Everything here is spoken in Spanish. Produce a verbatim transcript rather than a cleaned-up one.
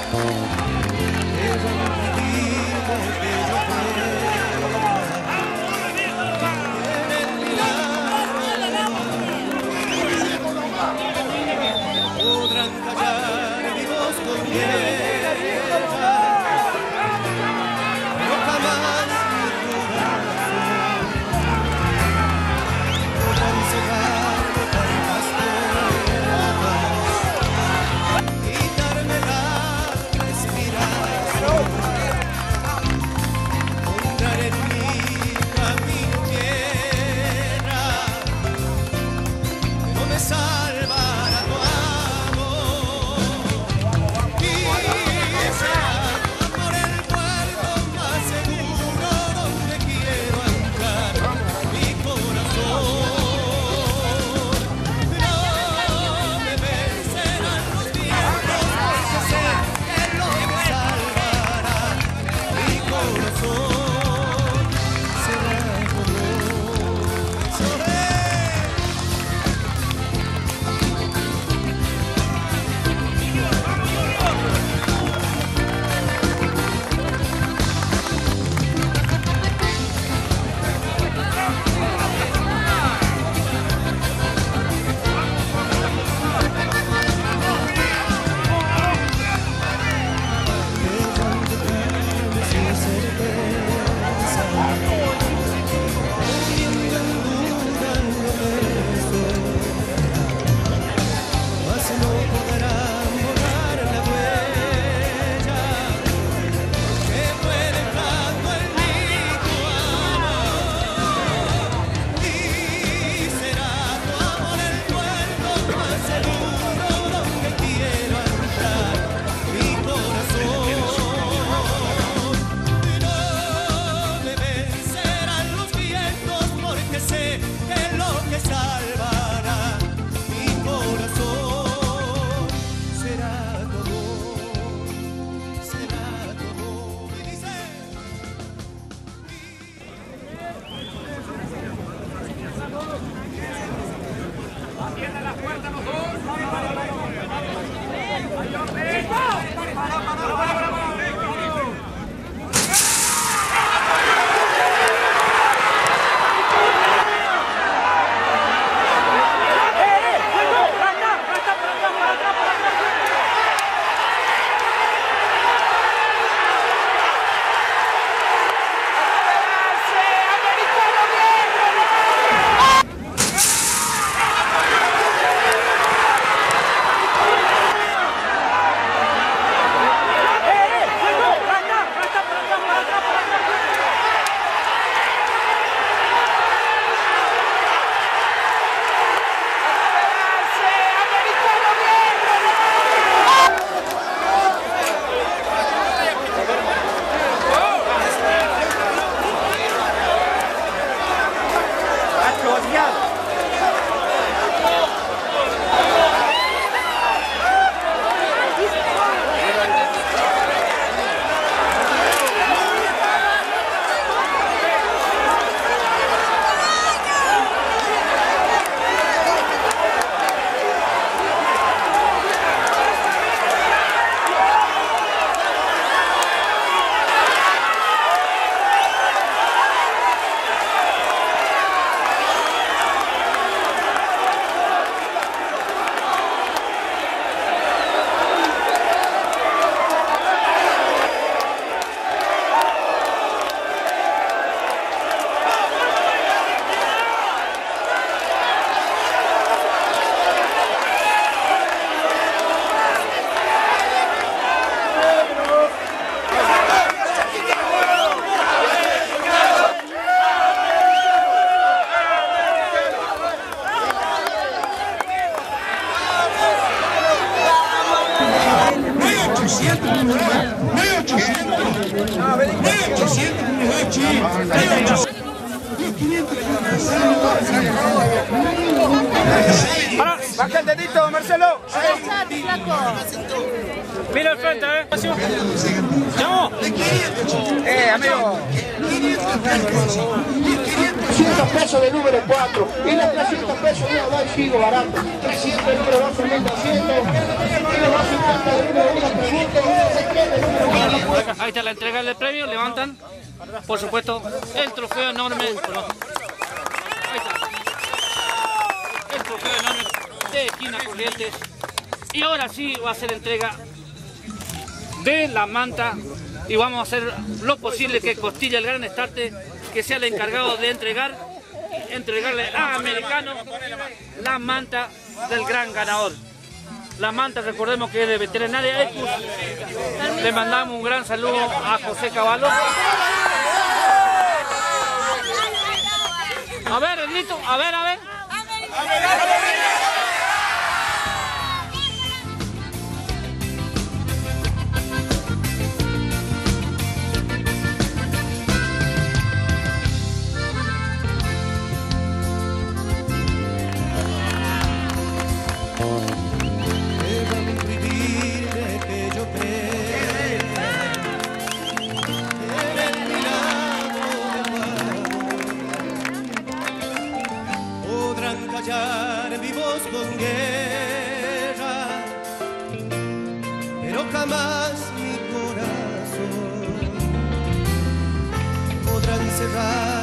Para, baja el dedito, Marcelo. Agachate, flaco. Mira al frente, ¿eh? ¡Llamo! Eh, amigo. trescientos pesos de número cuatro y los trescientos pesos de Abad Figo barato. trescientos de número dos, trescientos. Y los dos cincuenta de número uno, pregunto. Ahí está la entrega del premio, levantan, por supuesto, el trofeo enorme. Ahí está. El trofeo enorme de Esquina Corrientes. Y ahora sí va a ser entrega de la manta. Y vamos a hacer lo posible que Costilla, el gran estarte, que sea el encargado de entregar, entregarle a Americano la manta del gran ganador. La manta, recordemos que es de Veterinaria Ecus. Le mandamos un gran saludo a José Caballo. A ver, Ernito, a ver, a ver. Mi voz con guerra, pero jamás mi corazón podrán cerrar